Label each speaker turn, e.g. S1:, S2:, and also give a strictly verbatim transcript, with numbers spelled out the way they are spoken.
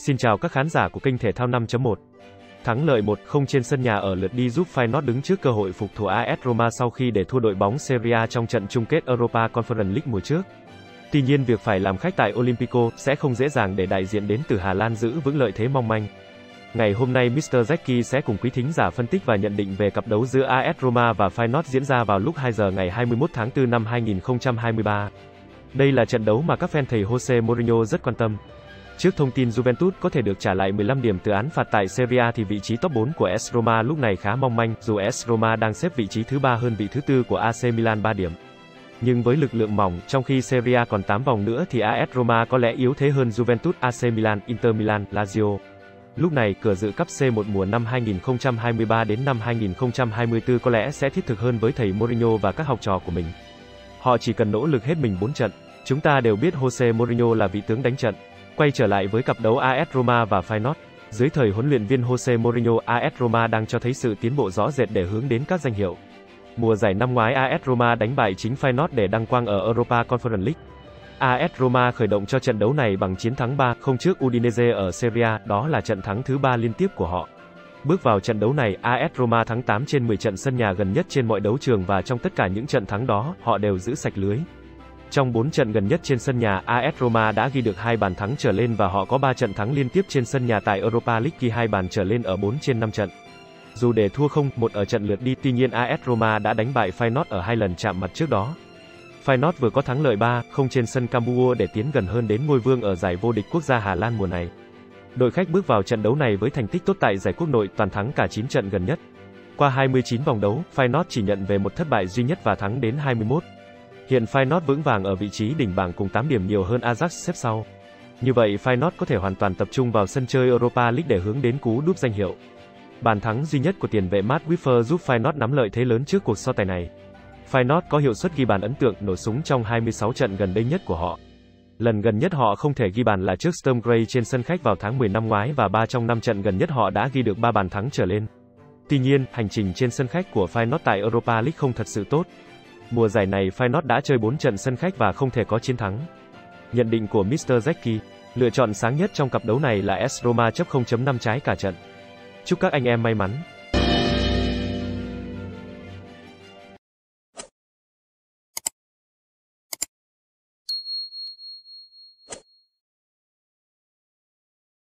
S1: Xin chào các khán giả của kênh Thể thao năm chấm một. Thắng lợi một không trên sân nhà ở lượt đi giúp Feyenoord đứng trước cơ hội phục thủ a ét Roma sau khi để thua đội bóng Serie A trong trận chung kết Europa Conference League mùa trước. Tuy nhiên việc phải làm khách tại Olimpico sẽ không dễ dàng để đại diện đến từ Hà Lan giữ vững lợi thế mong manh. Ngày hôm nay mít tơ Zeki sẽ cùng quý thính giả phân tích và nhận định về cặp đấu giữa a ét Roma và Feyenoord diễn ra vào lúc hai giờ ngày hai mươi mốt tháng tư năm hai nghìn không trăm hai mươi ba. Đây là trận đấu mà các fan thầy Jose Mourinho rất quan tâm. Trước thông tin Juventus có thể được trả lại mười lăm điểm từ án phạt tại Serie A thì vị trí top bốn của a ét Roma lúc này khá mong manh, dù a ét Roma đang xếp vị trí thứ ba hơn vị thứ tư của a xê Milan ba điểm. Nhưng với lực lượng mỏng, trong khi Serie A còn tám vòng nữa thì a ét Roma có lẽ yếu thế hơn Juventus, a xê Milan, Inter Milan, Lazio. Lúc này, cửa dự cúp xê một mùa năm hai nghìn không trăm hai mươi ba đến năm hai nghìn không trăm hai mươi tư có lẽ sẽ thiết thực hơn với thầy Mourinho và các học trò của mình. Họ chỉ cần nỗ lực hết mình bốn trận. Chúng ta đều biết Jose Mourinho là vị tướng đánh trận. Quay trở lại với cặp đấu a ét Roma và Feyenoord. Dưới thời huấn luyện viên Jose Mourinho, a ét Roma đang cho thấy sự tiến bộ rõ rệt để hướng đến các danh hiệu. Mùa giải năm ngoái a ét Roma đánh bại chính Feyenoord để đăng quang ở Europa Conference League. a ét Roma khởi động cho trận đấu này bằng chiến thắng ba không trước Udinese ở Serie A, đó là trận thắng thứ ba liên tiếp của họ. Bước vào trận đấu này, a ét Roma thắng tám trên mười trận sân nhà gần nhất trên mọi đấu trường và trong tất cả những trận thắng đó, họ đều giữ sạch lưới. Trong bốn trận gần nhất trên sân nhà, a ét Roma đã ghi được hai bàn thắng trở lên và họ có ba trận thắng liên tiếp trên sân nhà tại Europa League ghi hai bàn trở lên ở bốn trên năm trận. Dù để thua không một ở trận lượt đi, tuy nhiên a ét Roma đã đánh bại Feyenoord ở hai lần chạm mặt trước đó. Feyenoord vừa có thắng lợi ba không trên sân Camp Nou để tiến gần hơn đến ngôi vương ở giải vô địch quốc gia Hà Lan mùa này. Đội khách bước vào trận đấu này với thành tích tốt tại giải quốc nội, toàn thắng cả chín trận gần nhất. Qua hai mươi chín vòng đấu, Feyenoord chỉ nhận về một thất bại duy nhất và thắng đến hai mươi mốt. Hiện Feyenoord vững vàng ở vị trí đỉnh bảng cùng tám điểm nhiều hơn Ajax xếp sau. Như vậy Feyenoord có thể hoàn toàn tập trung vào sân chơi Europa League để hướng đến cú đúp danh hiệu. Bàn thắng duy nhất của tiền vệ Matt Wiffer giúp Feyenoord nắm lợi thế lớn trước cuộc so tài này. Feyenoord có hiệu suất ghi bàn ấn tượng, nổ súng trong hai mươi sáu trận gần đây nhất của họ. Lần gần nhất họ không thể ghi bàn là trước Sturm Graz trên sân khách vào tháng mười năm ngoái và ba trong năm trận gần nhất họ đã ghi được ba bàn thắng trở lên. Tuy nhiên, hành trình trên sân khách của Feyenoord tại Europa League không thật sự tốt. Mùa giải này Feyenoord đã chơi bốn trận sân khách và không thể có chiến thắng. Nhận định của mít tơ Zeki, lựa chọn sáng nhất trong cặp đấu này là a ét Roma chấp không chấm năm trái cả trận. Chúc các anh em may mắn.